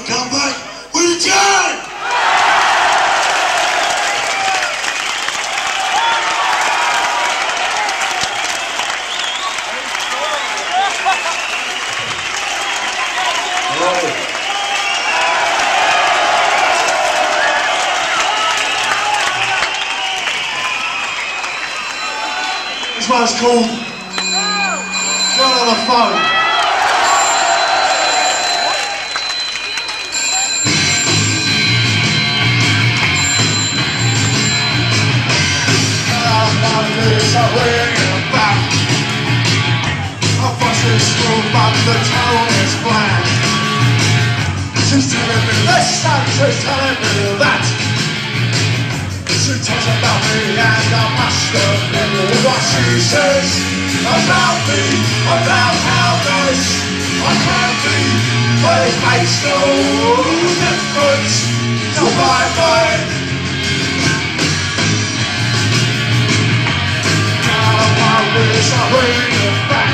乾杯！我是John。This one's called Girl on the Phone. But the tone is bland. She's telling me this and she's telling me that. She talks about me and I must admit what she says about me, about how nice I can be. But it makes no difference to my mind. Now I wish I bring it back.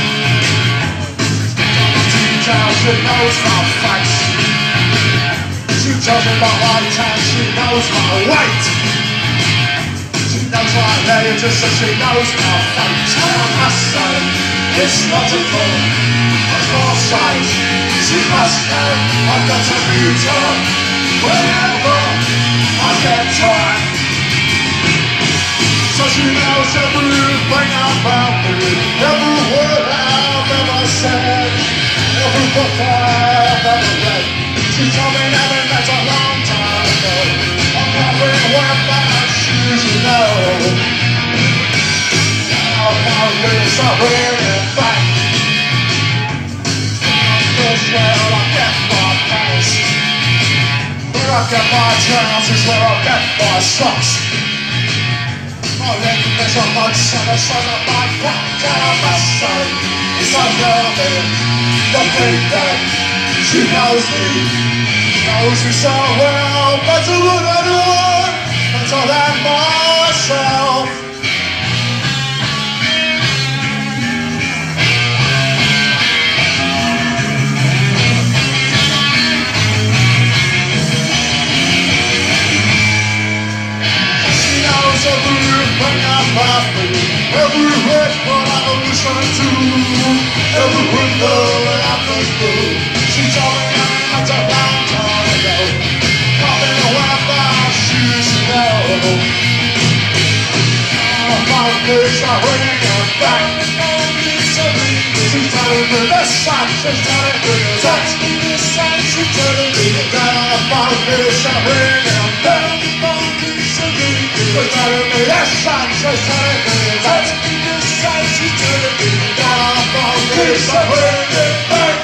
She knows my face. She tells me about my time, she knows my weight. She knows my age, so she knows my fate. I must say, it's logical, of foresight. She must know I've got to meet her whenever I get time. So she knows everything about me, every word I've ever said. Every book I've ever read. She told me that that's a long time ago. I'm not wearing one of my shoes, you know. Now my wheels are wearing back. This where I get my pants. Where I get my trousers, where I get my socks. My leg is a mud, and the sun of my back. And I must say, it's a girl. The thing that she knows me so well, better than anyone, better than myself. She knows everything about me, every record I listen to, every window. She told me that's a long time ago. Coming away from my shoes, you know. My days are bringing back. She's telling me this and she's telling me that. She's telling me that my days are bringing back. She's telling me this and she's telling me that. She's telling me that my days are bringing back.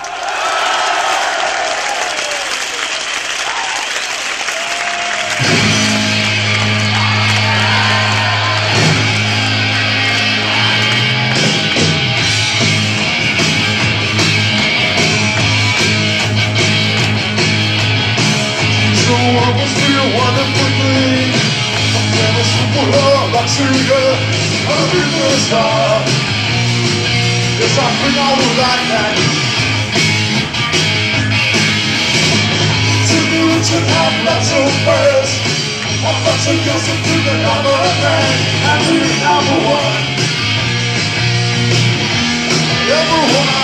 Yes, I bring all of that. To do it to have lots of birds, I've got to go to the number man, and we number one. Everyone.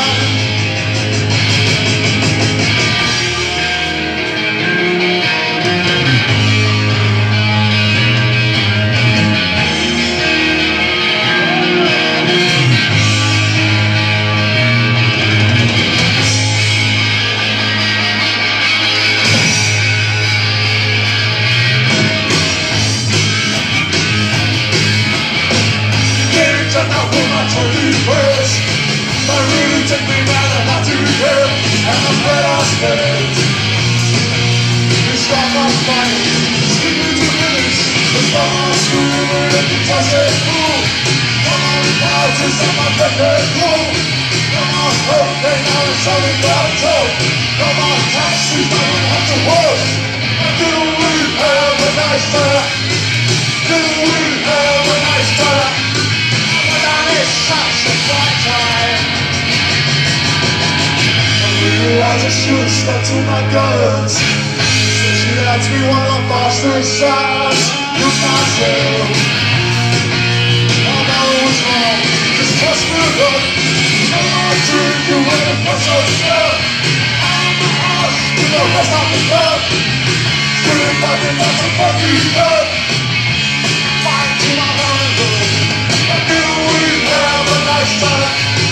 Take me round and I do care, and I'm afraid I'll spend. It's like I'm fighting, sticking to minutes. It's like I'm screwing and you touch it cool. Come on, houses on my record cool. Come on, okay, now it's only about toe. Come on, taxi, don't have to work. Didn't we have a nice time? Didn't we have a nice time? But that is such a bright time. I just should stuck to my guns. So she asked me what I lost inside. Lose myself. I know it was wrong. Just trust me, love. No more drinking when it was so slow. I'm the house with the rest of the club. Screaming fucking about some fucking love. Fight to my hungry. I knew we'd have a nice time.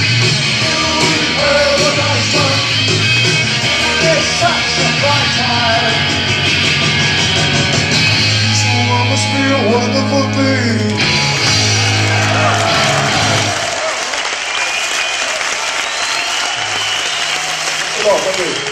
It's such a bright time. So it must be a wonderful thing. Come on, come here.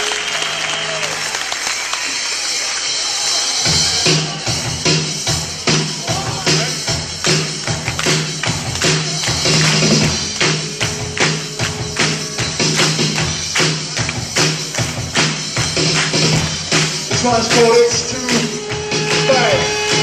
This one's called It's Too Bad.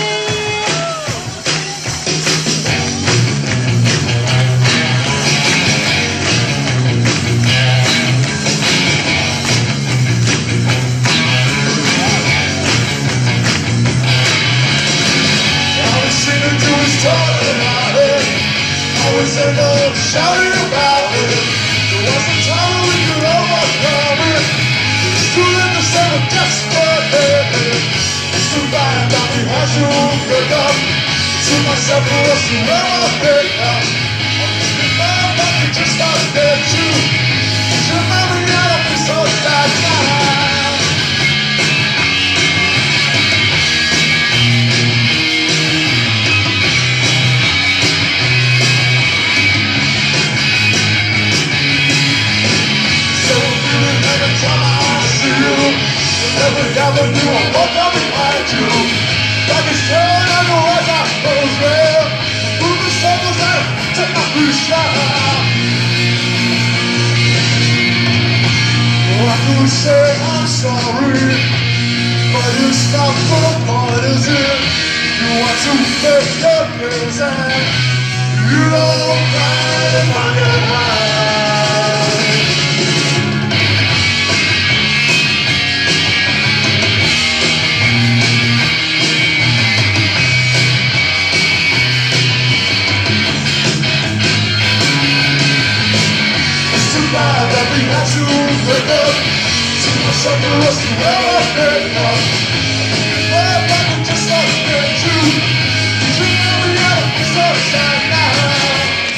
I was singing to his talking about it. I was end up shouting about it. There was a time we could overcome it. It's too late to say we're desperate. It's too bad that we had to break up. To myself who was to ever pick up. I'm thinking about that we just got there too. Your memory had to be so sad now. So I'm feeling every time I see you. Every avenue I walk up behind you. Like it's turn on the words I suppose, well. Move the circles out, take my boots out. Oh, I could say I'm sorry, but it's not for the point, is it? You want to make your bills and you don't mind if I get high. That we had to break up. To myself the rest of ever pick up. But I can just not get you. You know we gotta be so sad now.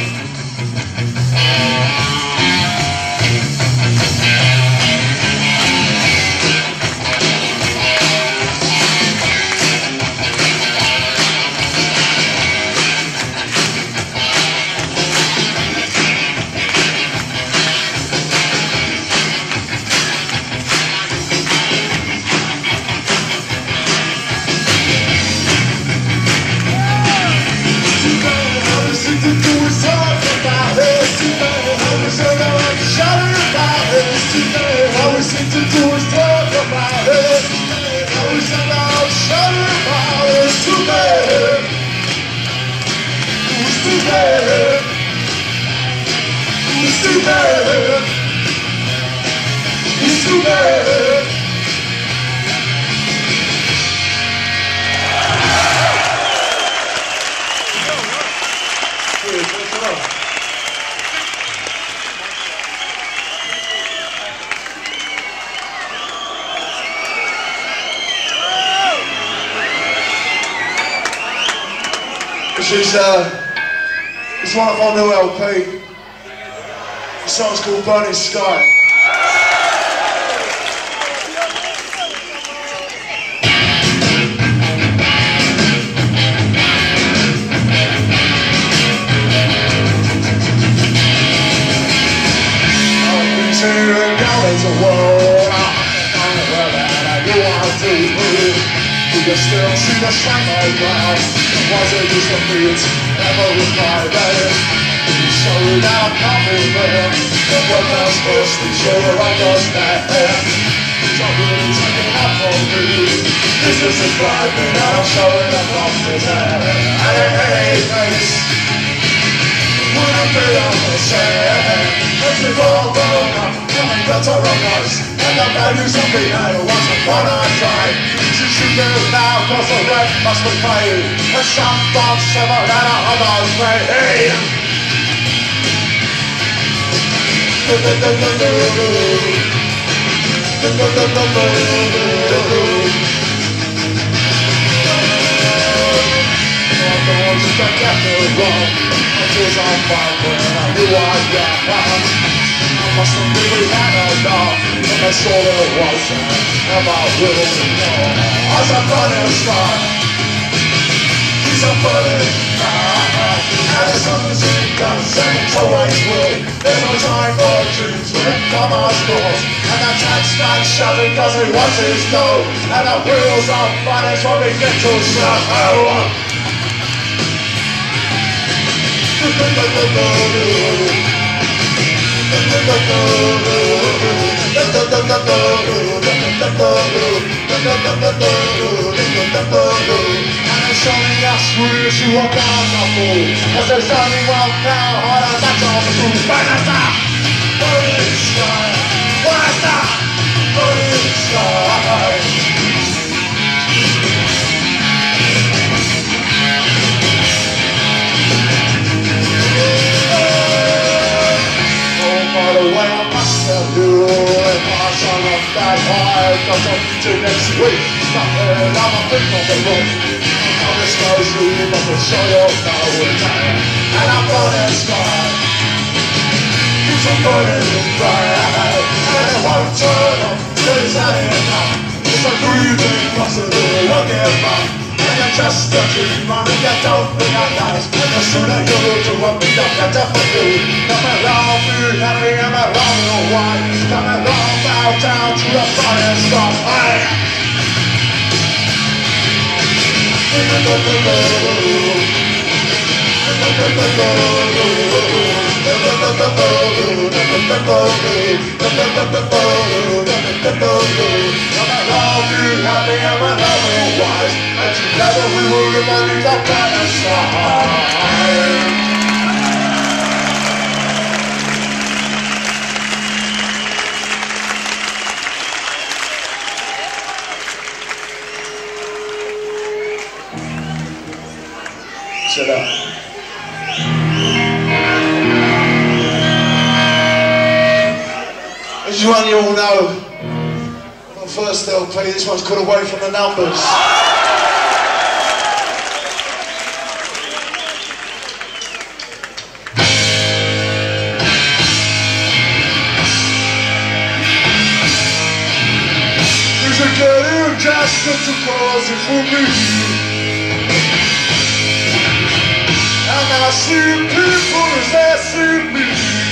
It's too bad. It's one of our new LP. The song's called Burning Sky. You still see the sunlight ground. Was it just a beat? Never replied that you showed out coming there. The world was supposed to show I understand. So really taking up for me. This is a crime and I'm showing up off his head. Hey, face. When I feel on the sand, let's be all grown up. Coming better on us. the values of the idol once upon a time. She should go now, cause the rent must be paid. And some thoughts severed and others made. That kept me wrong. My tears on fire when I knew I got hung. I must have really had enough, and my soul it wasn't ever really know. As a burning star, he's a burning star. And as long as it comes, and it's always will. There's no time for dreams when it comes close. And the tax man shouting cause he wants his dough. And the wheels of finance won't begin to slow. I shall be asked who you walk down the pool. As there's only one now, all of that's all the food. Where's that? Burning sky. Where's that? Burning sky. By the way, I must tell you, if I shall not that high, cause I'll meet you next week. Nothing, I'm a big on the road. I'll disclose you, but we'll show you now we're time. And I'm burning sky. Keeps on burning bright. And it won't turn off till it's had enough. It's a breathing possible, look at mine. And you're just a dream, and you don't think I'm nice. And the sooner you go to what we don't get to do. Come along, be happy, I'm along your way. Come along, bow down to the burning sky. Happy, I'm along wise. And together we will live on the burning sky. Sit up. As you all know, on the first LP, this one's called Away from the Numbers. There's a girl who just took the cause for me. And I see people as they see me.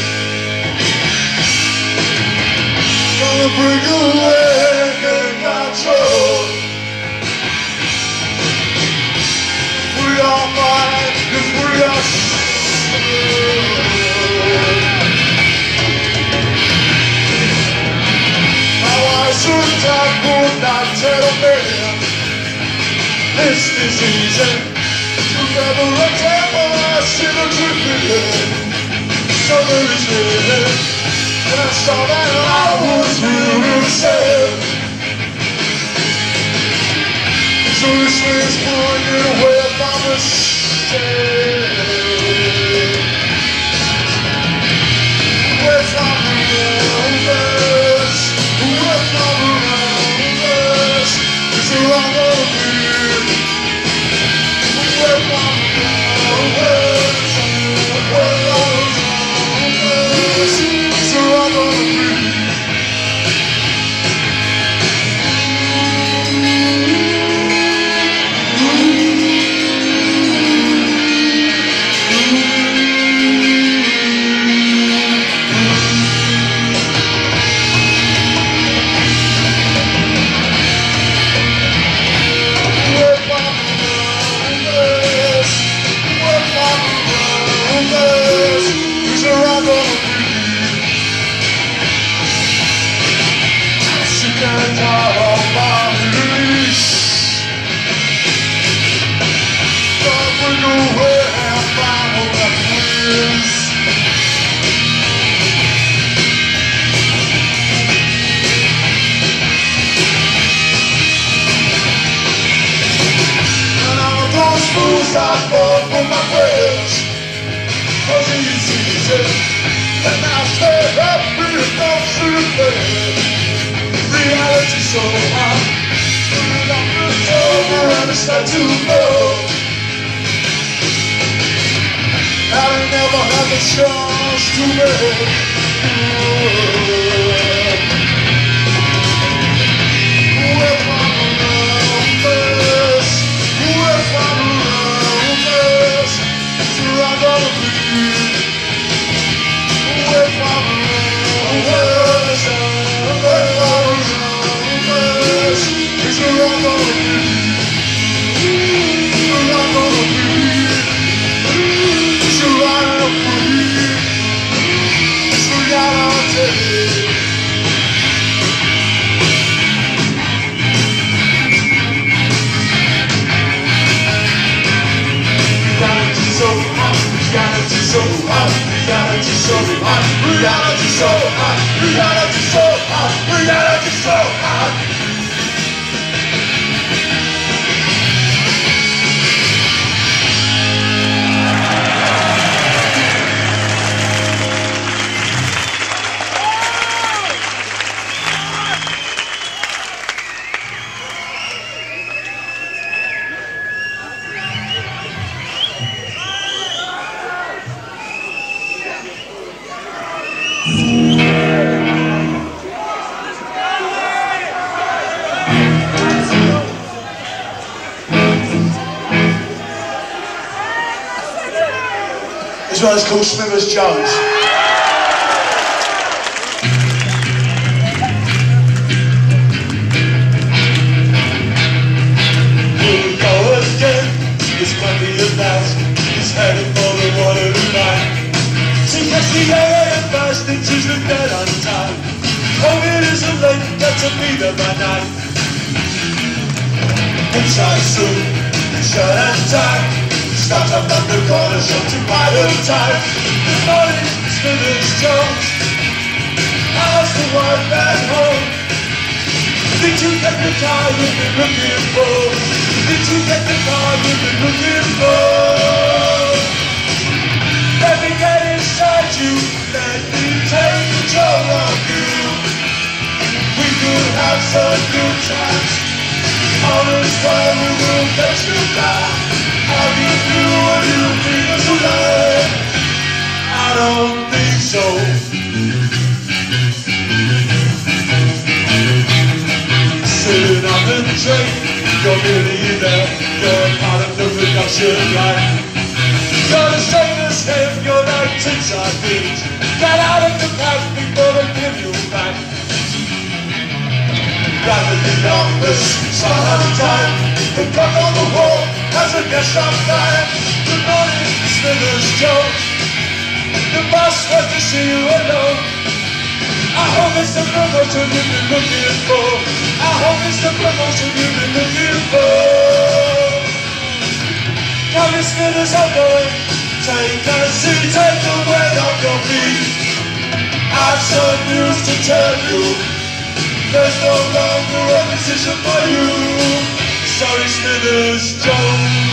Gonna bring away and control. We are mine if we are still. How I should tackle not tell me this disease. Never a time I see the truth again. So there is living. And I saw that I was really sad. So this is pointing away from the stage. Where's my numbers? Where's my numbers? Is it wrong gonna be? start falling for my prayers. Cause it's easy, and I stay up with a thought to bed. Reality so hot, put on the door and I start to blow. I never had the chance to live. With my numbers, with my numbers, I'm gonna be. With my numbers, with my numbers, it's where I'm gonna be. Where I'm gonna be. Reality so hot, reality so hot, reality so hot. This one's called Smithers Jones. Here we go again, it's plenty of that. He's heading for the water tonight. To catch the AA and fast into the dead on time. Oh, it isn't late, got to be there by night. Inside soon, shirt and tie. Stopped up on the corner, shot to by the time. Good morning, Smithers Jones. How's the wife at home? Did you get the car you've been looking for? Did you get the car you've been looking for? Let me get inside you, let me take control of you. We could have some good times. All is well, we will get you back. How do you do when you think it's alive? I don't think so. Sitting on the train, you're really there. You're part of the production line. You're the same as him, you're like inside things. Get out of the past before they give you back. Rather than numbers, start on time. The clock on the wall has a guest on fire. Good morning, Smithers Jones. The boss wants to see you alone. I hope it's the promotion you've been looking for. I hope it's the promotion you've been looking for. Now the Smithers are going. Take a seat, take the weight off your feet. I've some news to tell you. There's no longer a position for you. Sorry, Smithers Jones.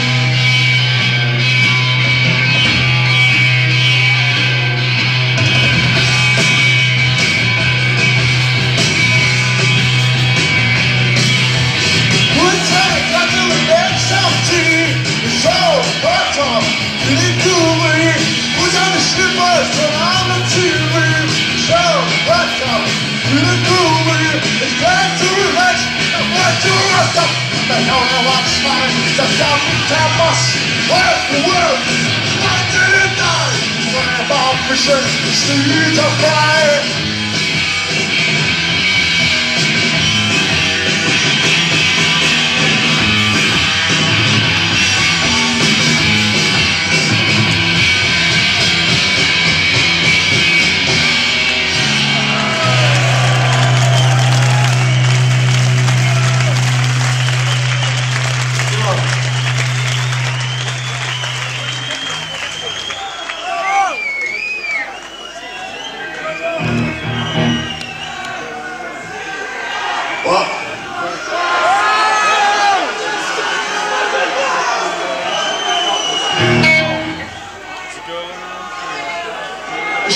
We'll take that to the next something. It's all part of really doing. Who's on the slippers from on the TV? It's all part of really doing. It's glad to relax, I'm glad to rest up. They don't know what's fine, the government tell us where's the world? Why did it die? Where about pushing the seeds of pride?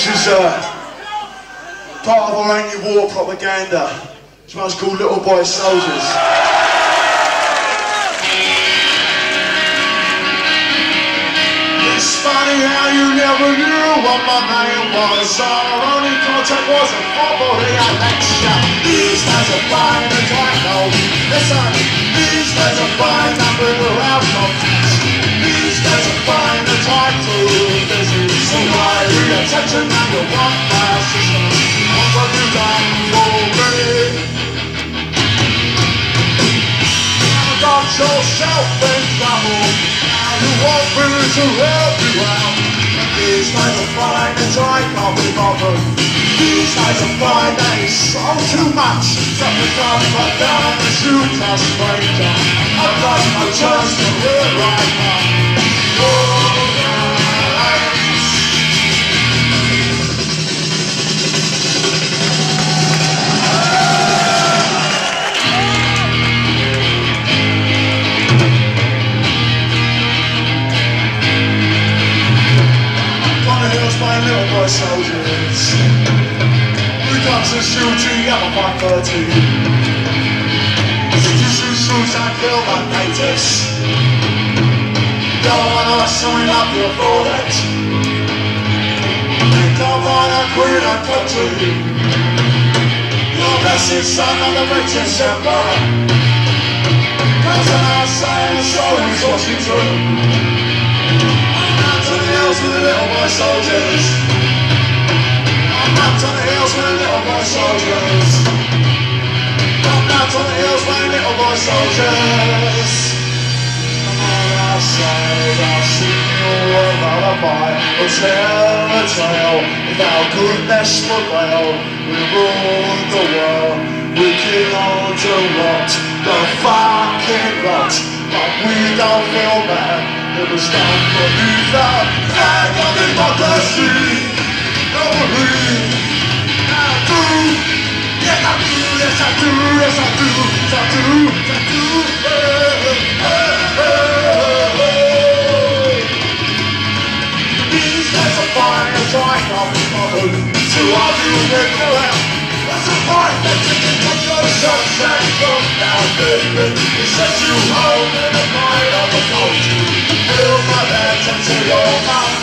This is part of our anti-war propaganda. This one's called Little Boy Soldiers. It's funny how you never knew what my name was. Our only contact was a property lecture. These days are fine and quite old. Listen, these days are fine and bring around contacts. These days are fine and tight to busy. So why the attention and you want my assistance? What have you done for me? You got yourself in trouble. You want me to help you out. These days are fine and I can't be bothered. These days are fine and it's all too much. Something comes but down and shoot a stranger. I've got no chance to live right now. My little boy soldiers, we got to shooting at my 5:30. Shoot and kill my natives. Don't wanna sign up your bullet. They don't wanna quit our country. Your blessed son of the British Empire. Cause an outside soul is watching through. To the hills with the little boy soldiers. I'm out on the hills with the little boy soldiers. I'm out on the hills with the little boy soldiers. Come on outside, I'll sing you a lullaby. We'll tell a tale of how goodness prevail. We rule the world, we kill on to rot the fucking rot. But we don't feel bad. It was done for the flag of democracy. No, I do. Yes, I do. Yes, I do. Yes, I do. Yes, I do. Yes, I do. These days are fine as I can't be bothered to argue with the left. What's the point? They didn't take your sunshine from now, baby. It sets you home in the night of the cold. Fill my hands into your mouth.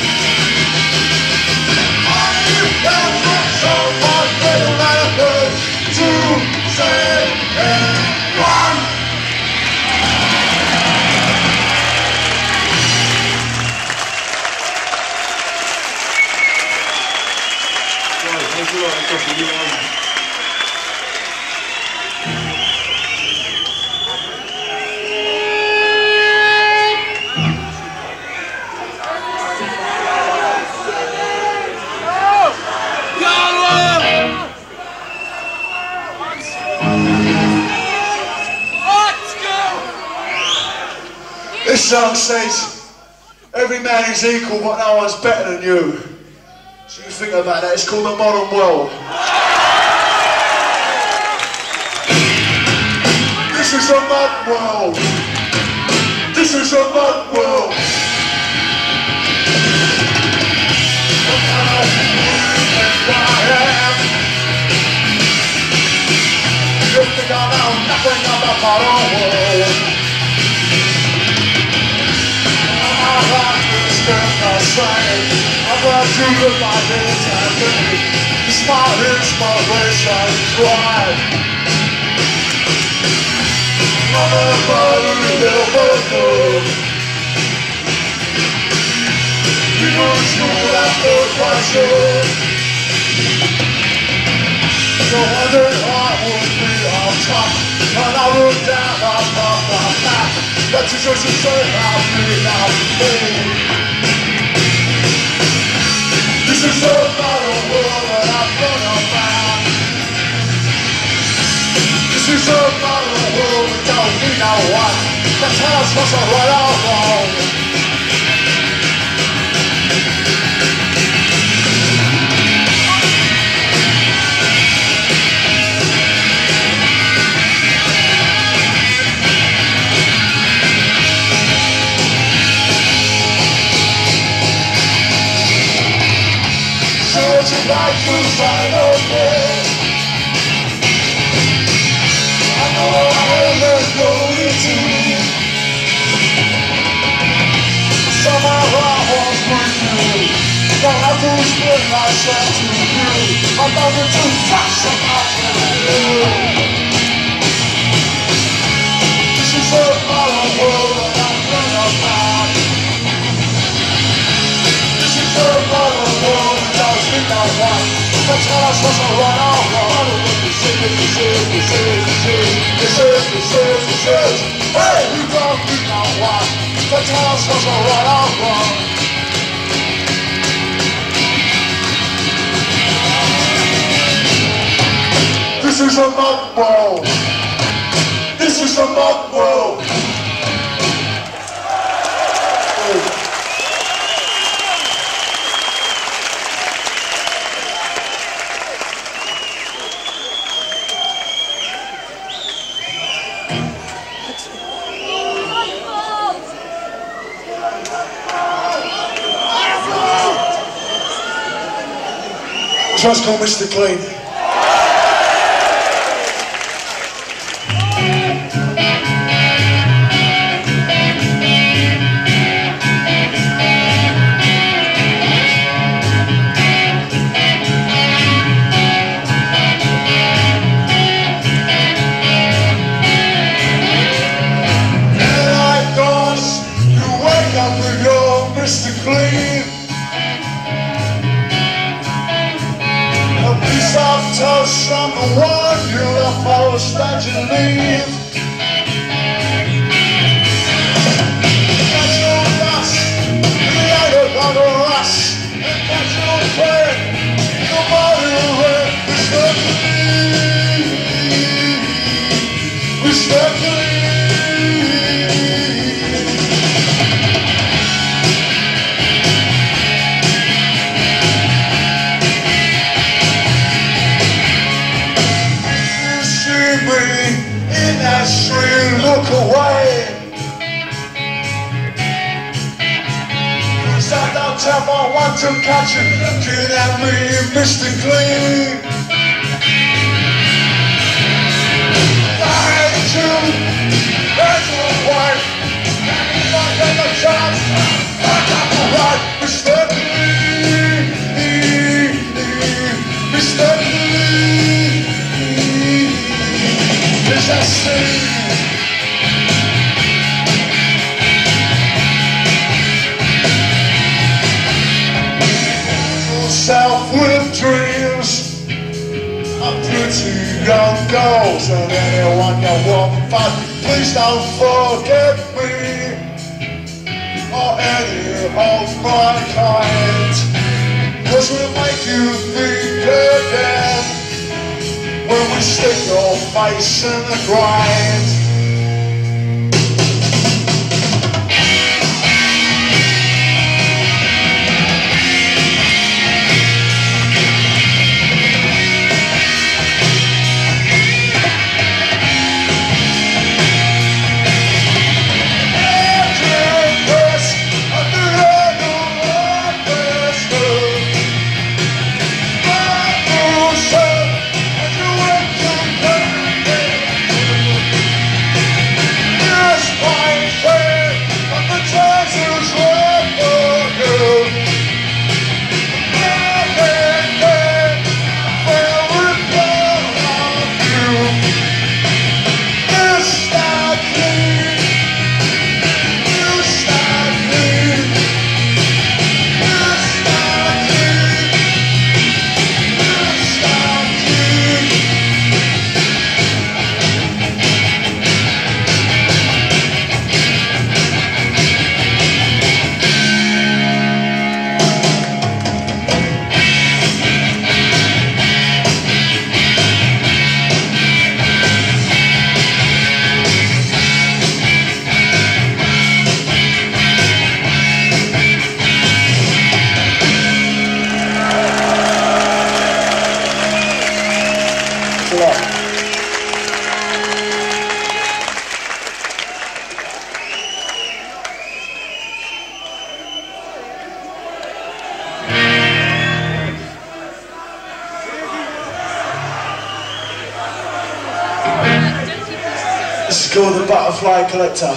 Are you down for someone better than a good to say anyone? Thank you all. This song says, every man is equal but no one's better than you. So you think about that, it's called the modern world. This is a modern world. This is a modern world. You think I know nothing about modern world. I'm glad you look like this happening. It's my inspiration drive. I'm a brotherly little boy. You go to school after question. So I did I would be on top. And I look down off my back. But you just say I'll be. This is a modern world that I'm gonna find. This is a modern world we don't need no one to tell us what's right or wrong. 'cause I know this. I know where they're going to. Somehow I won't break you. Don't have to split myself to you. I'm nothing too fast about you. This is a modern world and I'm gonna fight. This is a modern world and I speak my white. That's how I'm supposed to run off. Hey, you don't speak my white. That's how I'm supposed to run off. This is a mock world. This is a mock world. Just call Mr. Clean. Mr. Clean, a piece of toast from the one you left most that you leave. That's your rust, the other on the rust, and that's your friend, no matter where. Mr. Clean, Mr. Clean. In that street, look away. 'Cause I don't ever want to catch you looking at me, Mr. Clean. I hate you, that's your wife. And you don't get a chance, I got the right, Mr. Clean, Mr. Clean. Yes, I see. Yourself with dreams of pretty young girls and anyone you want to fight. Please don't forget me or any of my kind, 'cause we'll make you think again when we stick your face in the grind. called The Butterfly Collector.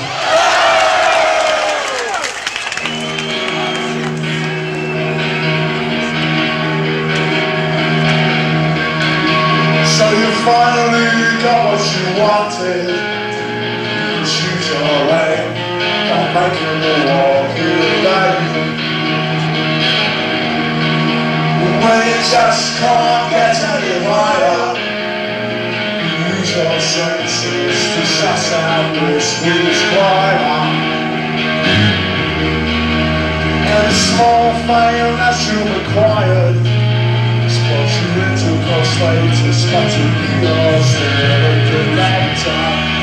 So you finally got what you wanted. Choose your lane, I'm making you walk away. When you just can't get any higher, use your senses to shut out this week's choir. And a small fame that you required spots you into status, but to be your still a collector.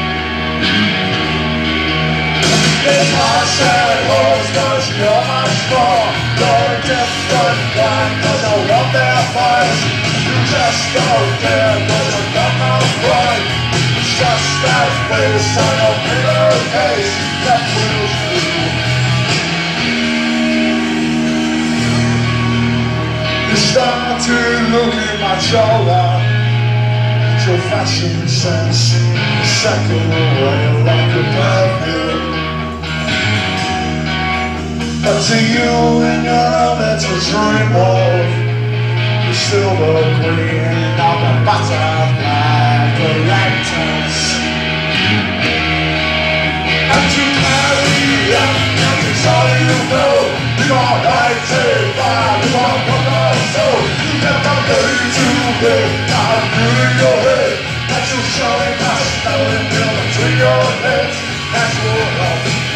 It's hard said horse, cause you're much more. You're a different kind, cause I want their fights. You just don't care, cause I got no pride. It's just that face on a mirror case that proves you. You start to look at my shoulder. Your fashion sense is second away like a perfume. But to you in your little dream world, the silver green of the butterfly collectors. And to carry up, and it's all you know. You are 85, you are from my soul. You never learn to live, I'm in your head. That's your showing us, knowing between your legs. That's your love.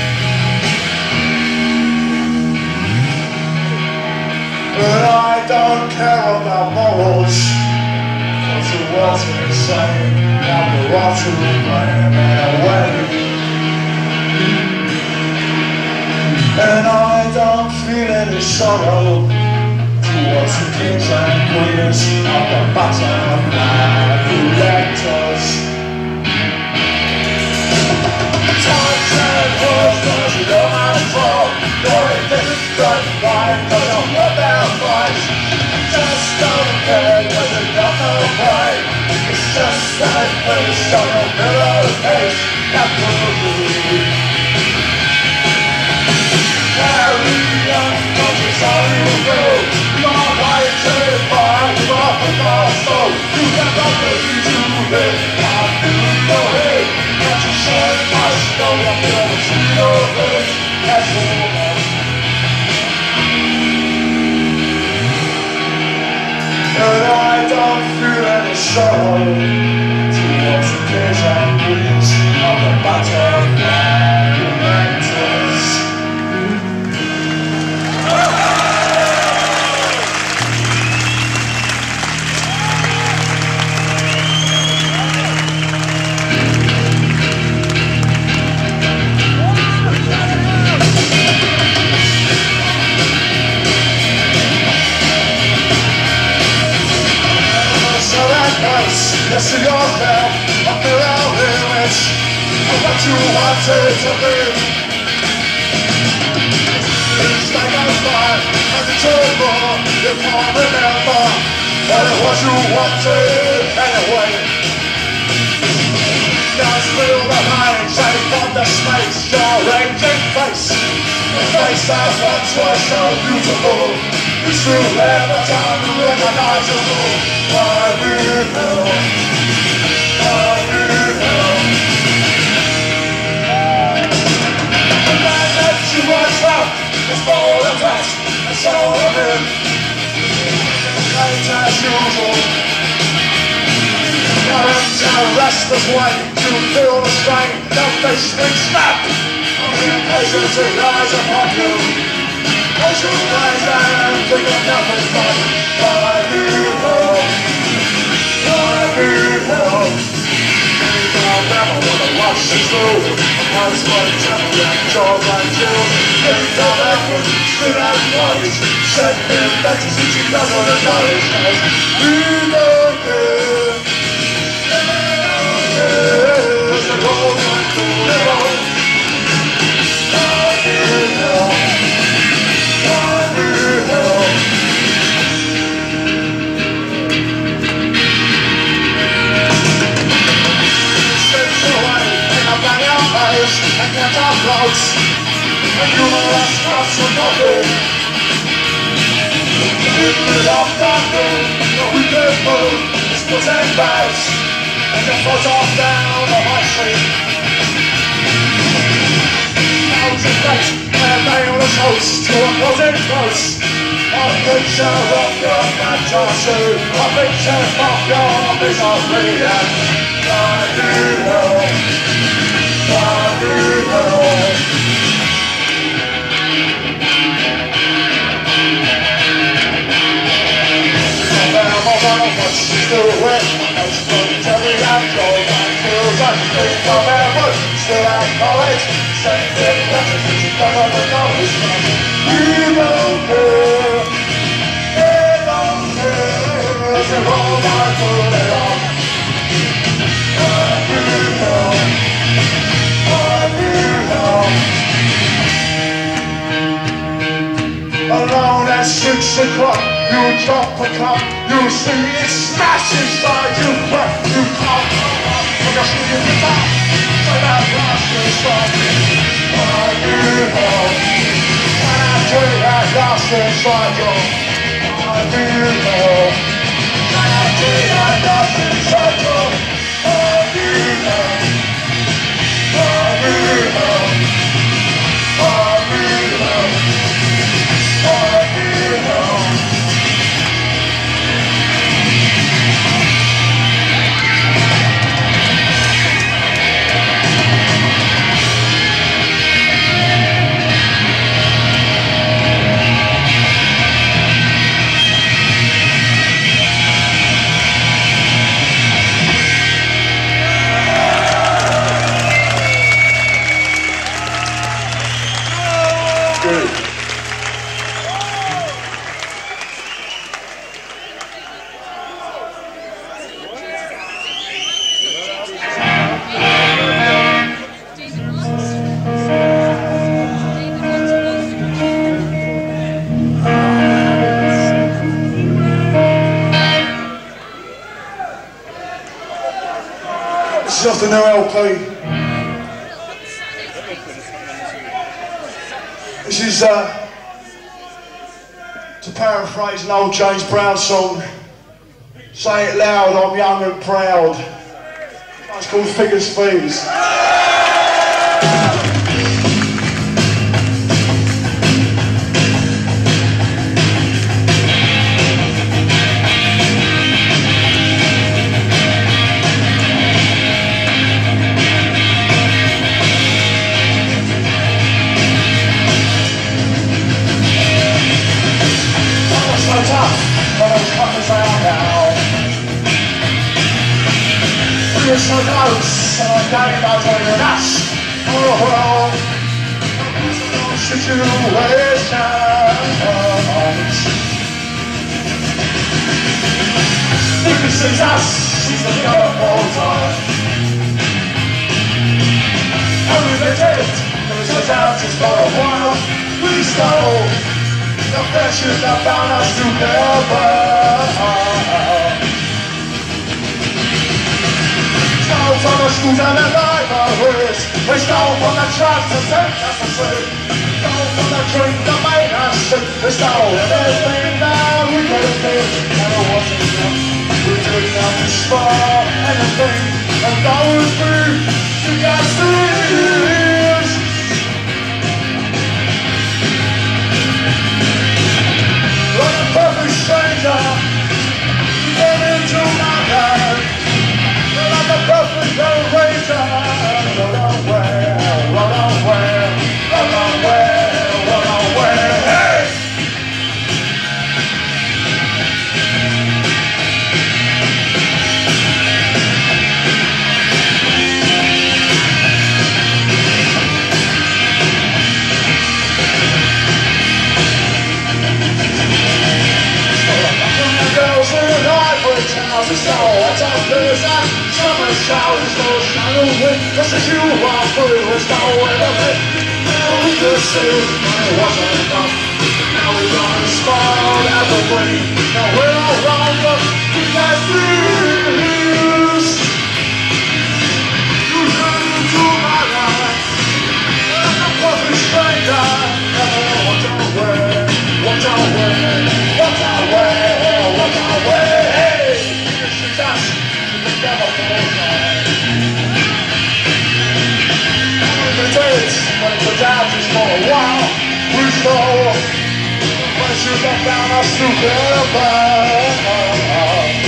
But I don't care about morals, cause the world's insane. I'm the right to blame in a way. And I don't feel any sorrow towards the kings and queens of the butterfly collectors. Time and horse, cause you know my fault. You're a different line, cause I'm not their fights. Just don't care, cause you got no pride. It's just that face on your mirror face that proves you. Carry on, cause it's all you do. You're right to fight, you're from my soul. You have nothing to live, I'm in your head. But you should must know I'm going to your head. That's all. But I don't feel any sorrow towards the kings and queens of the butterfly collectors. Yes, to yourself, a mirror image of what you wanted to be. Each day goes by, and you turn more, you can't remember what it was you wanted anyway. Now it's still behind, shape of the space, your raging face. The face that once was so beautiful, you still have a time to recognize it all. Why be held? It's all of it. Late as usual. Going to a restless way to feel the strain. Don't they spring snap? Only impatience it lies upon you. Patience lies and think of nothing but why be held? Why be held? I'll never want to watch you through. Once my temple and jaws and chills. Think of effort, spit out noise. Set him back to see you does what it knows. We don't care. There's a road one to live on. Why be held? Why be held? Steps away in a hours and count our clocks, and you know our scraps for nothing. Living off nothing, no we can move, it's put in bags, and the foot off down the high street. Now it's a fate, where they all the toast to a closet close. A picture of your fantasy, a picture of your misery, and I do know, I do know. Still wet, I was going to tell me I'm going back to the think of effort, still I college, same thing, letters, it's none of the numbers. You don't care, you don't care, it's all my food at all. I do know, alone at 6 o'clock, you drop a cup, you see it smash inside you, but you can't come up, look at you in the top, so that blast will stop. I do know, when I drink that gas inside you, I do know, when I drink that gas inside you, I do know, I do know, I do know. This is off the new LP. This is, to paraphrase an old James Brown song, say it loud, I'm young and proud. It's called Figures Fees. We're so close, and I can't imagine your ass. Oh, situations. Nigga sees us, she's the other all time. And we've been dead, there's a doubt just for a while. We stole the friendship that bound us together. From the schools and the libraries, we stole from the trucks to set us asleep. Stole from the drink that made us sick. We stole everything that we could have been, and it wasn't enough. We didn't have to spare anything, and those through to get serious. Like a perfect stranger, you came into my life. Like a perfect ranger, run away, run away, run away, run away, hey! Girls in ivory towns, it's all what's up, there's that summer showers, no shadow wind, just as you walk through, it's no way to live. Now we could see, it wasn't enough. Now we run and smile at the wind. Now we're all wrong, but we got through. You turned into my life. for a while. We saw friendship that found us together.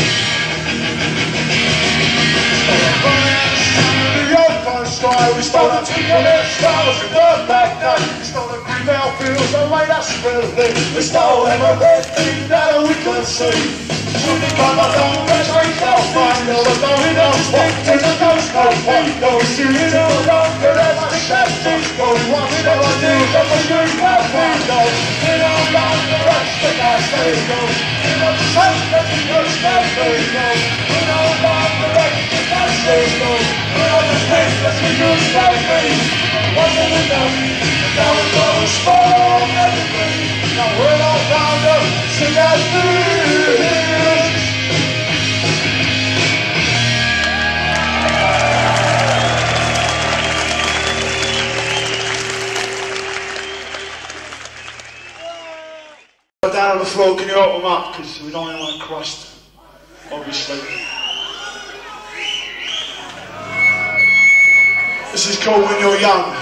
We started to get stars in the back night. We stole the green fields and light us spreading. We stole everything that we could see. Shooting from a long range, we don't find no knows what to the ghost, no point, no shooting no longer as I said things go. We never knew that we knew that we know. We don't know the rest of our stay go. We know the sense that we must never know. We don't know the rest of our stay go. We know the space that we must never know. Wasn't enough, now it goes for everything. Now we're all bound up, sing our feelings. Down on the floor, can you open them up? Because we don't want to crust, obviously. This is called When You're Young.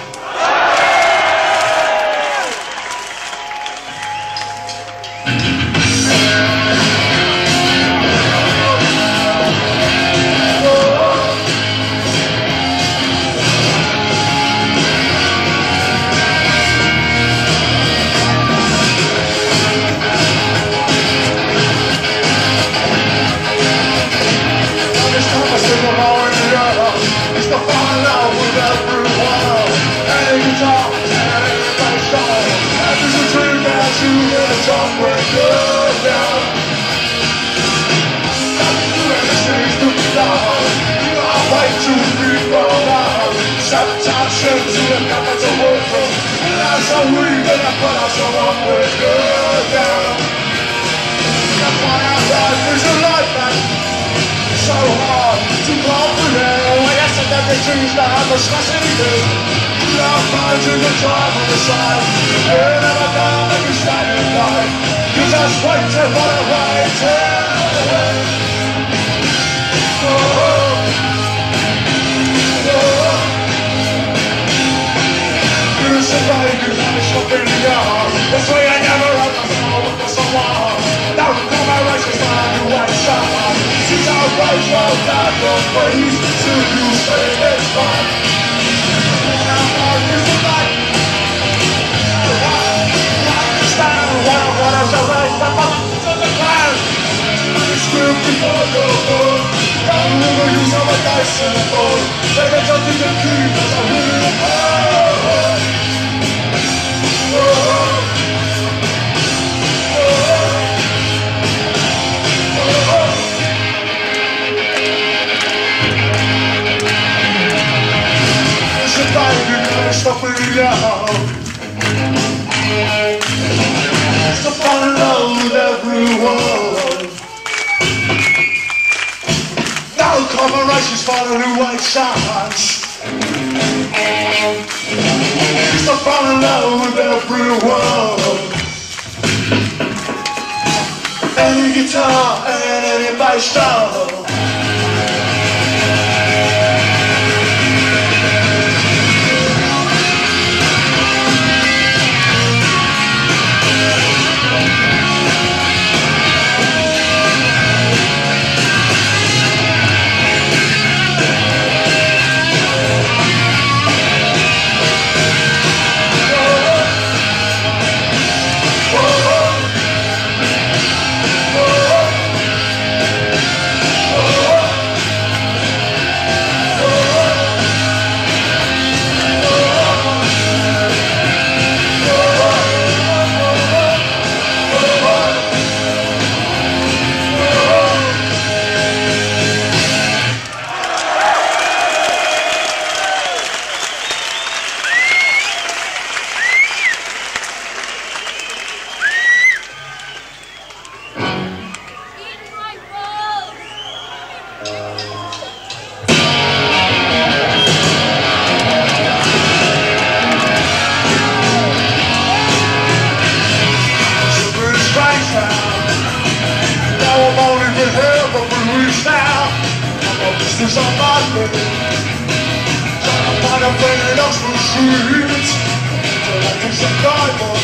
it's a guidebook.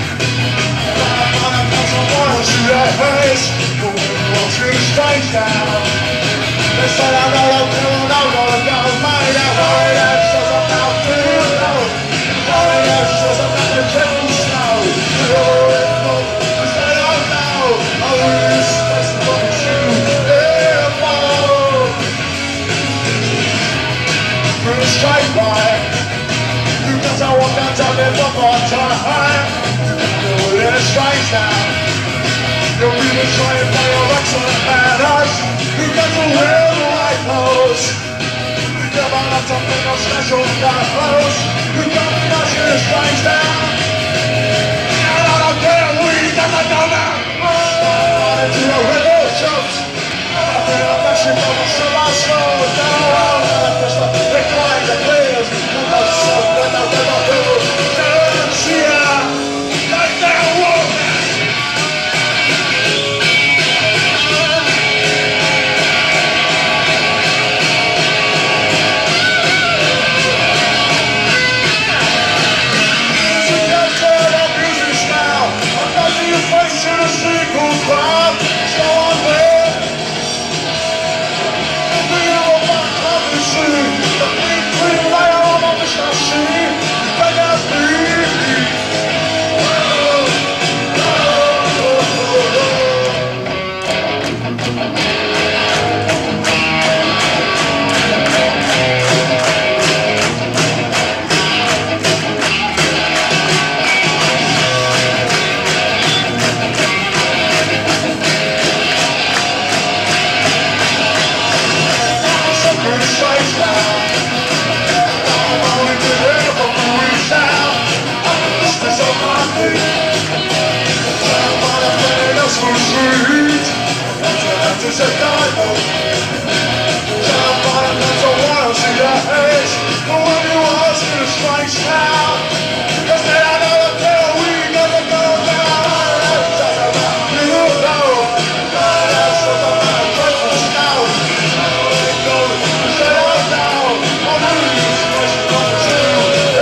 I'm someone who that haze. But when you walk through the strange town, they say I know, mate, that worry that shows up now too low. Worry that shows up at the gentle snow. They say I know, I lose space for the true. Through the straight line, because I walk down time and walk on time. You're in a strange town. You'll be the trying for your excellent manners. You got to wear the right clothes. You never have something no special about clothes. You got to know you're in a strange town. And I don't care who you got to know now. I'm into the river chokes. I've been a messy mother, so I slow down. The crying, the clears. I'm so good, I never will. See ya. Like that woman. It's a guidebook. Down bottom, that's a while, see that haze. But when you was in a strange town, you said I never tell, we never go down. That's just about you know. That's just about a dreadful scout. You said I'm down, I'm losing special opportunity.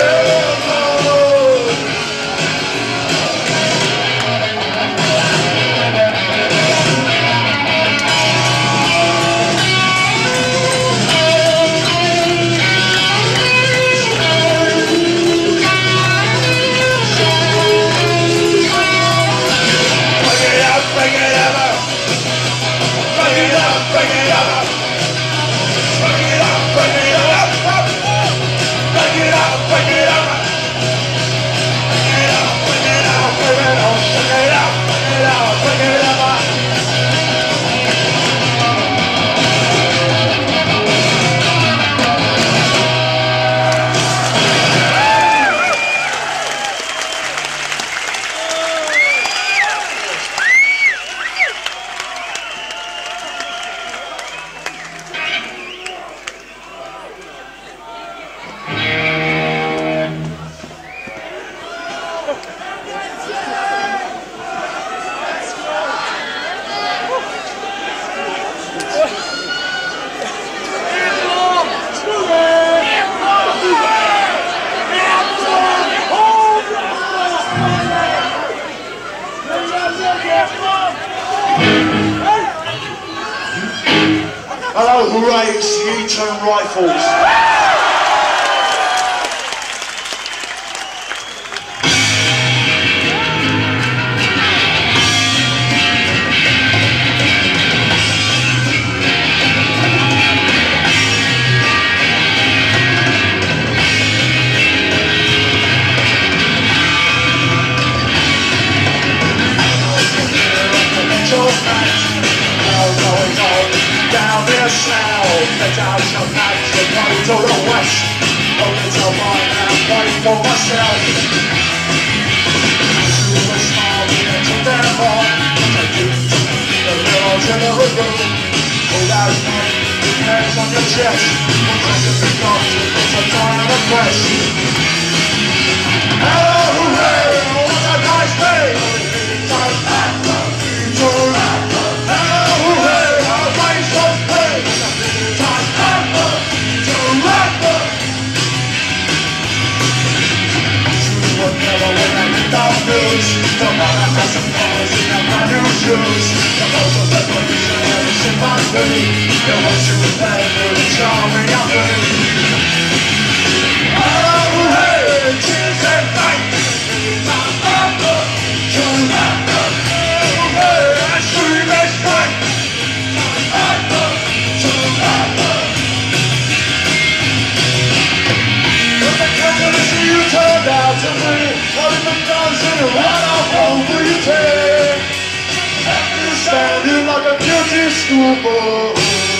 Hello, hooray, it's the E-turn Rifles. Down this now, the dogs of night, they go to the west. Only to mine and fight for myself. To a small to their heart, I do the little general room. Hold out night, with hands on your chest. We're trying to become to put a time on the press. Hello, hooray, what a nice day. the way I get the blues. The one I got some colors in your brand new shoes. The most of the pollution ever seen my feet. The ones you would play for the charm in your feet. Oh, hey, cheers and fight. You turned out to me, all the dancing right off over your tail. You standing like a guilty schoolboy.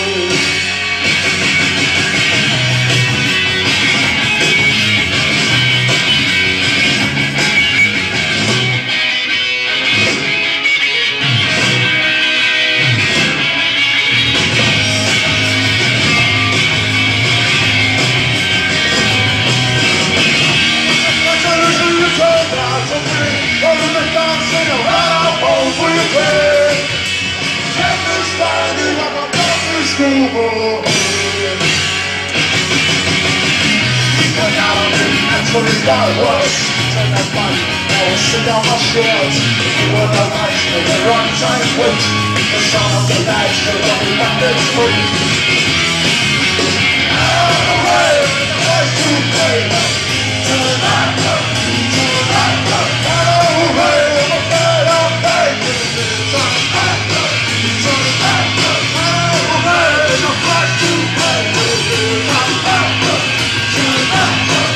That was turn that body, I will sit down my shirt. You were the lights, but the wrong time wait. The sound of the lights, the only one that's free. Out of the way, the voice to play. Turn that up, turn that up. Out of the way, the bed of pain. Turn that up, turn that up. Out of the way, the flash to play. Turn that up, turn that up.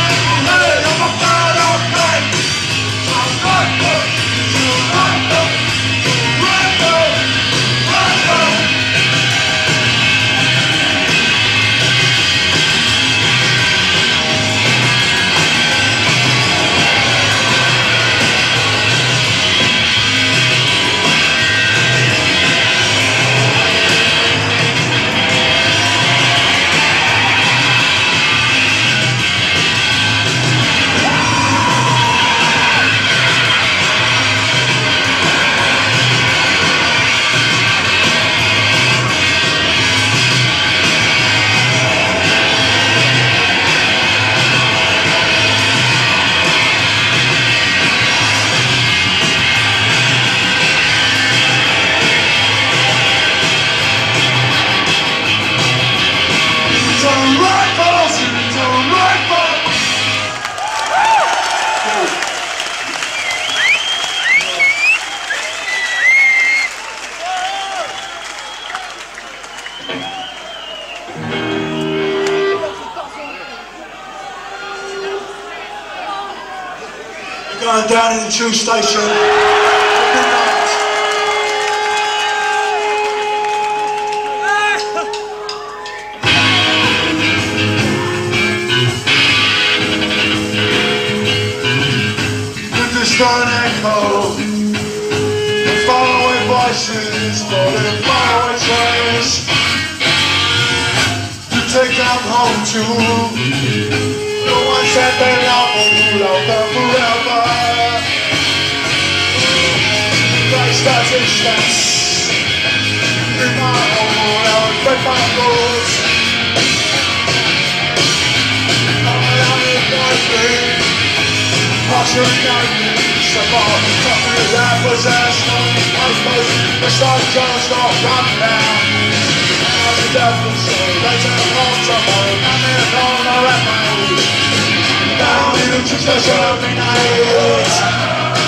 Going down in the tube station. Good night. The distant echo, the faraway voices, falling faraway trains. You take them home to. No one said they love you, love them forever. That distance in my own world, break my rules. I'm in my dream, partially darkness, about the company that possess no purpose. The sun just off right now. I'm the devil, so they take home tomorrow. I'm in on the refuge. Down in the church, they serve me night.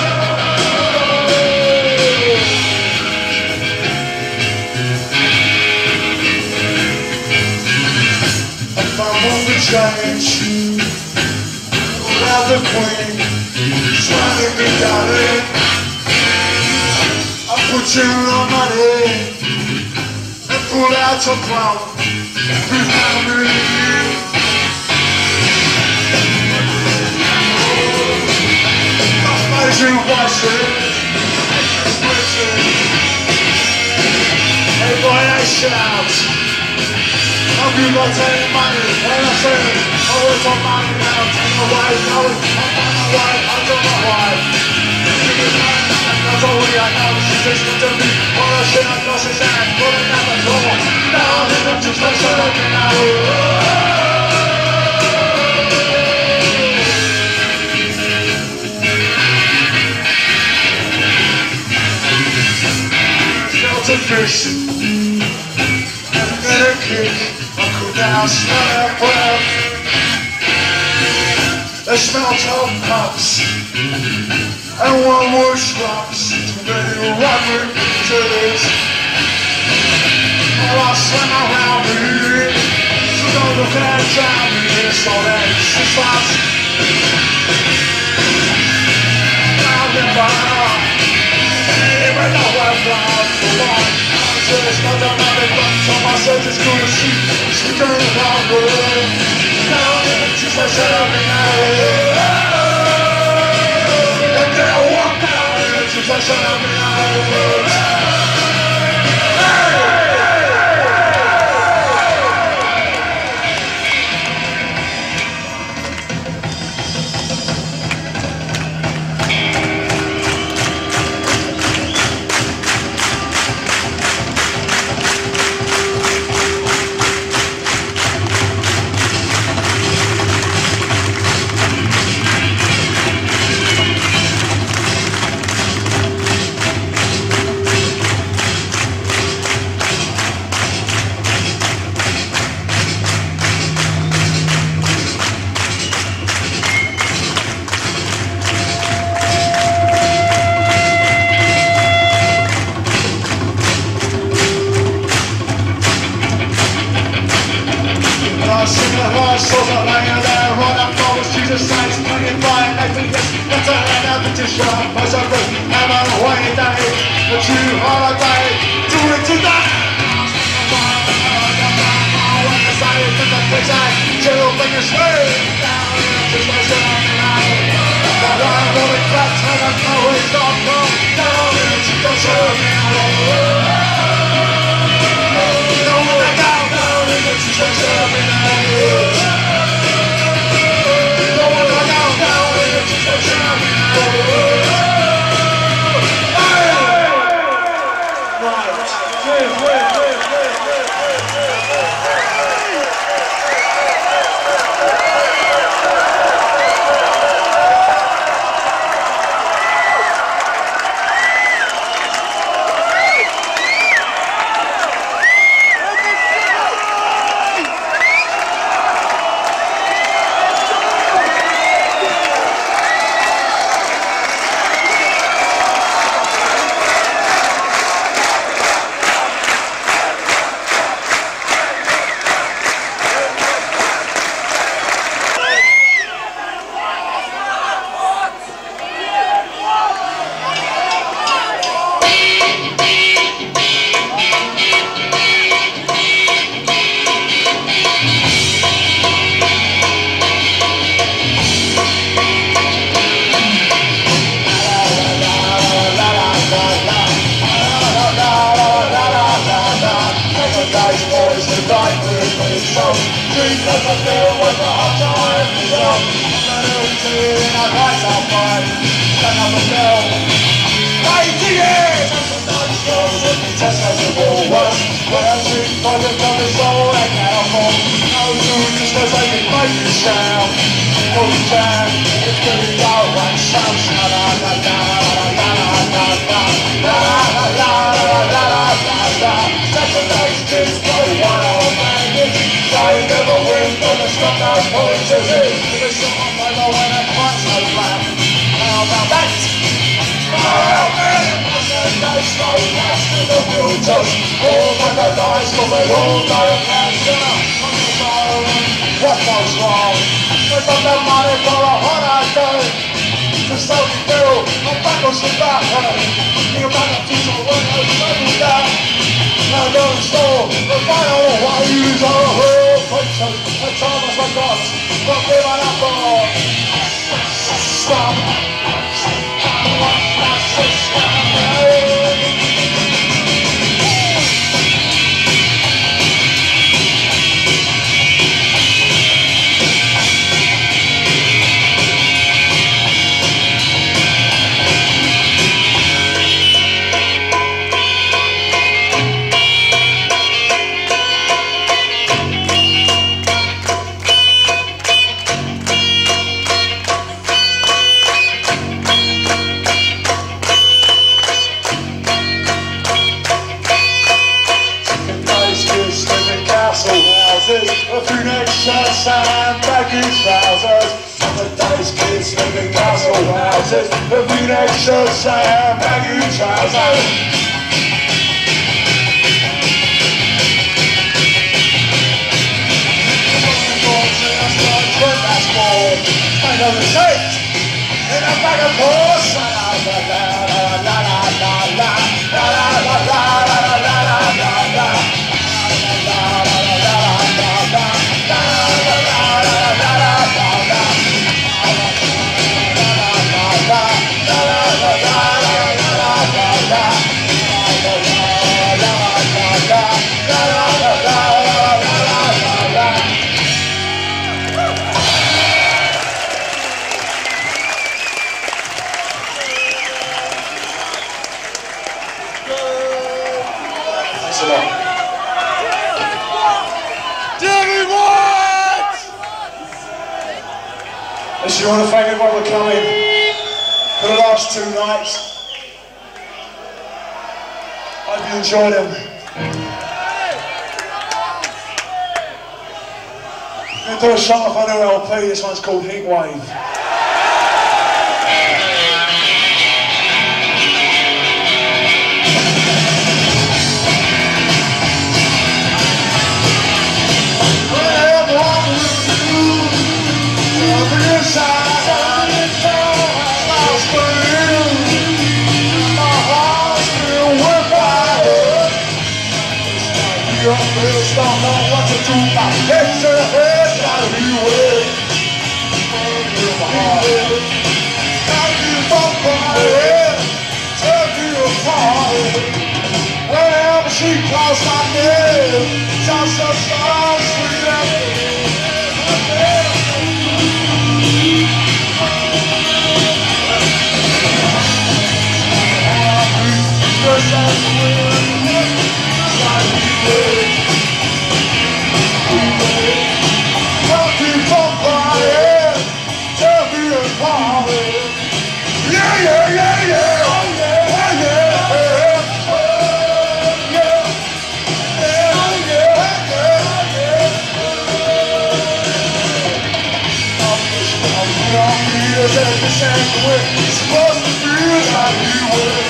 Change without the queen trying to be darling. I put you on money and pull out your crown behind me. I made you watch it. Hey boy, I shout. I'll be not taking money, and I say, oh, it's all money now, take my wife, now I'm on my wife, I'll do my wife. That's all we got now, she's listening to me, all the shit I know she's at, pulling out the door. Now I'm in the just like so looking out. fish. And get a kick, I cool down, smell that breath. They smell of cups, and one more drops. Too many rubber to this. Oh, I slam around me, so don't look at it, drown me. It's all that she stops. I'll never even know where I'm blind for one. Until it's not the money, but tell myself it's good to see. Speaking around the world, now it's just like shut up and and then I walk down and it's just like shut up and souls are lying there, run up forwards, Jesus signs, playing by, life and yes, that's a land of the dish, push up, I'm on the way, die, the true holiday, do it to die. When the side is in the place, I chill, make your sway, down, just my son, but I'm only flat, and I'm always not wrong, down, it's just a what goes wrong? With the money for a holiday, to so you do, I'm back on some back, you're back on to some work, I'm saying that. Now don't stop, the final waves are a whole picture, the time has forgot, not giving up on. Stop. shirts and baggy trousers. Nowadays kids live in castle houses with V-neck shirts and baggy trousers. Made of the shapes in a bag of horse. La la la la la la la la la la la la. I want to thank everyone for coming for the last 2 nights. Hope you enjoyed them. I'm going to do a song off a new LP. This one's called Heatwave. Don't know what to do, my head to the head, gotta be away. Gotta be fucked from my head, tear me apart. Whenever she calls my name, just a song sweet and supposed to feel like you were.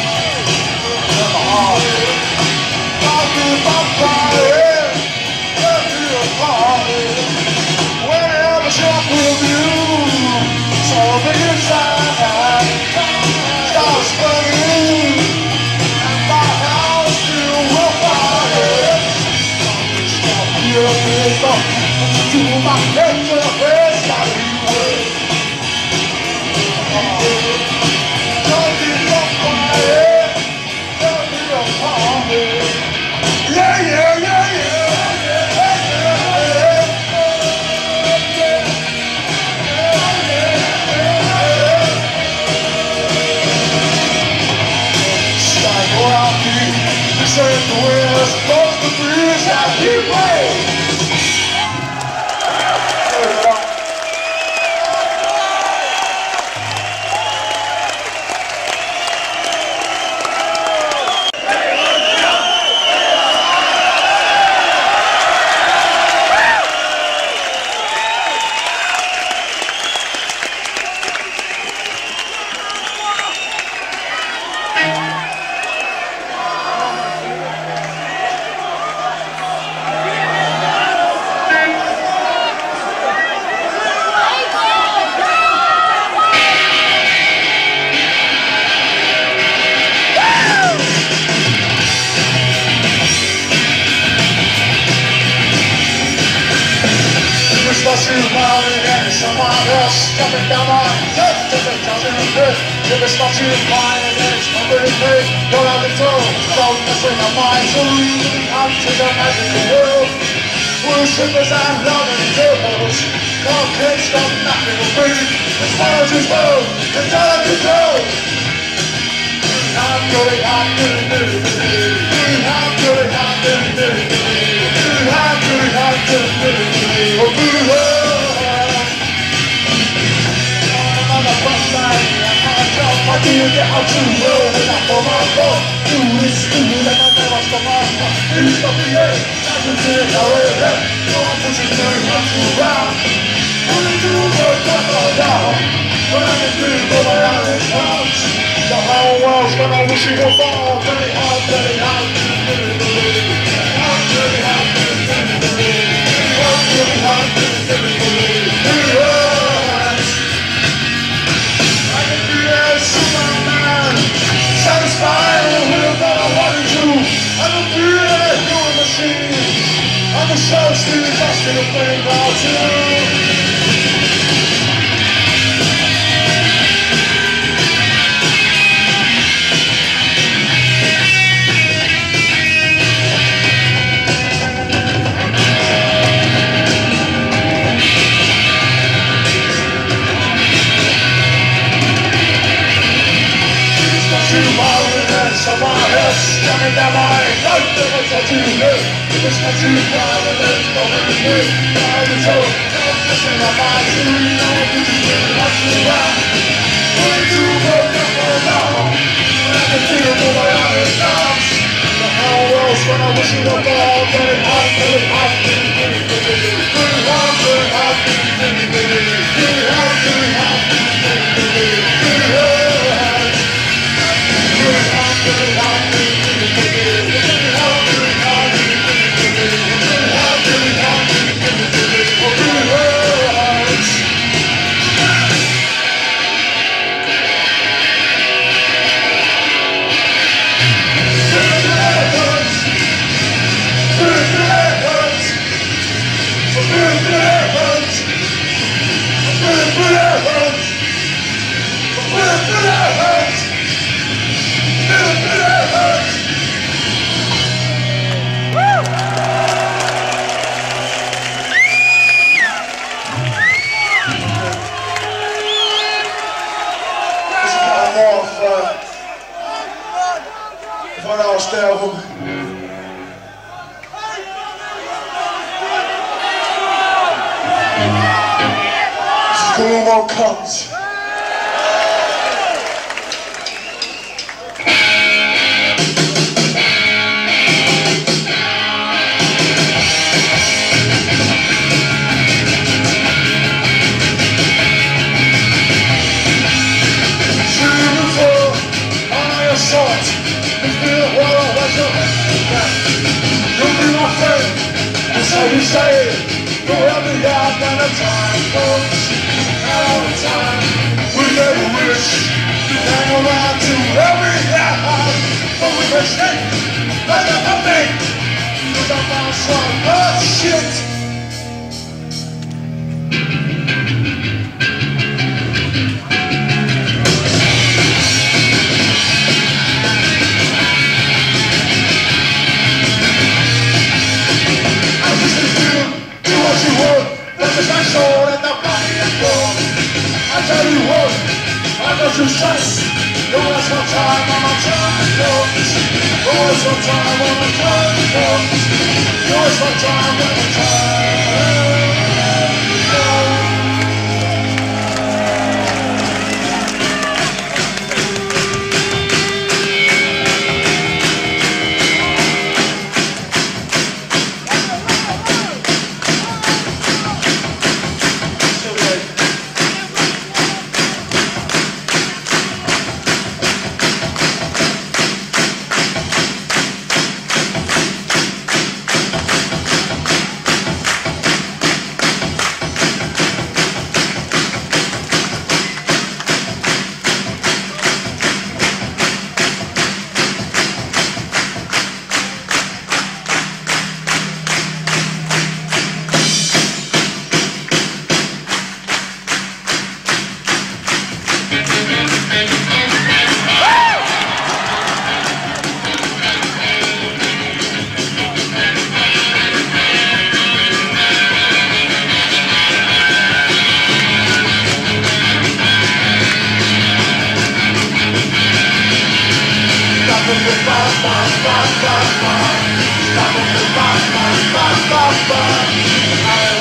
I'll give my body, I'll be a party. Whenever I'm with you, something inside starts burning, and my house still will fire. Stop your face up to my head to the face like you were. Someone else jumping down my head to the doesn't hurt. If it's not you mine and it's not really me, you're out the door. Don't mess with my mind, so easily up to the magic world. Worshippers and loving girls, God can't stop nothing with me. As far as you go, it's all I can do. I'm good, I'm good, I'm good, I'm good, I'm good, I'm good, I'm good, I didn't get out to roll without for my phone. Do this, do that, I never stop my phone. It's not the end. can see it how it is. No one pushes me, I'm too loud. Only two words that fall down. When I can feel it, my eye it comes. The whole world's gonna wish you would fall. Very hard, very hard, very believe. Very hard, very believe. Very hard, very believe. Very hard. I can be a Superman, satisfied with the will that I wanted to. I can be a human machine. I'm a show stealing, busting a flame out too. Coming down my life, never thought you knew. It's not too far, and there's no way to do. I was told, I'm missing my mind too. You know what this is really not too bad. Way too broke up for now. I can feel it with my eyes now. The whole world's gonna wish you were all very hot, very hot, very hot, very hot, very hot, very hot, very hot, very hot, very hot, very hot, very hot. One last album. This is called What Comes. You say it, forever out when the time comes. All the time, we never wish to hang around to every house. But we mistake, like a thing, because I'm on some shit. I tell you what, I got you stress. Don't waste my time on my time comes. Don't waste my time on my time comes. Don't waste my time on my time comes.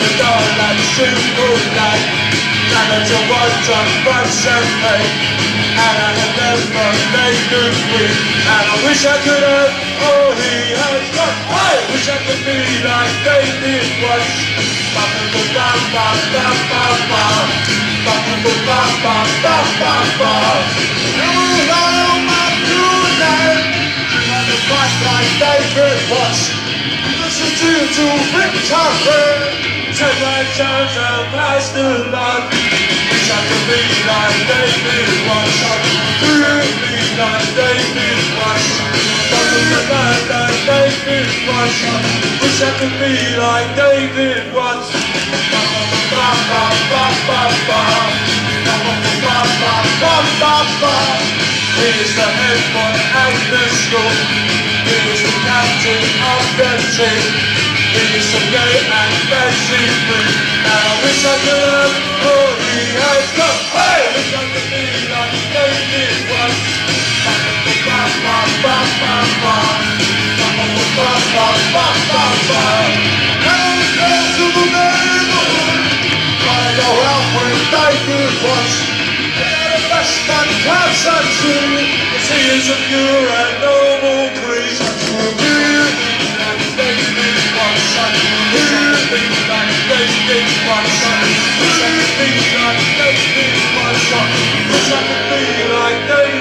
Single light, damage your words on first and and I have never made good with. And I wish I could have all he has got. I wish I could be like David was. David was. Listen to victory. Take my chance and pass the luck. Wish I could be like David was. I could be like David was. Something about that David was. Wish I could be like David was. He is the head boy at the school. He is the captain of the team. He is so gay and fancy free. And I wish I could have all he has got. Hey! I wish I could be like David was. To the neighborhood, I go out with David was. The best man can succeed. He is a pure and noble creed. Like David.